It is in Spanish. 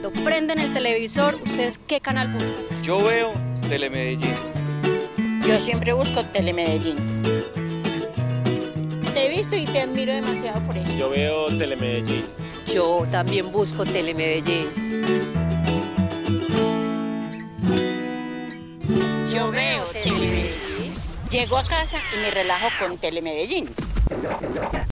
cuando prenden el televisor, ¿ustedes qué canal buscan? Yo veo Telemedellín. Yo siempre busco Telemedellín. Te he visto y te admiro demasiado por eso. Yo veo Telemedellín. Yo también busco Telemedellín. Yo veo Telemedellín. Llego a casa y me relajo con Telemedellín.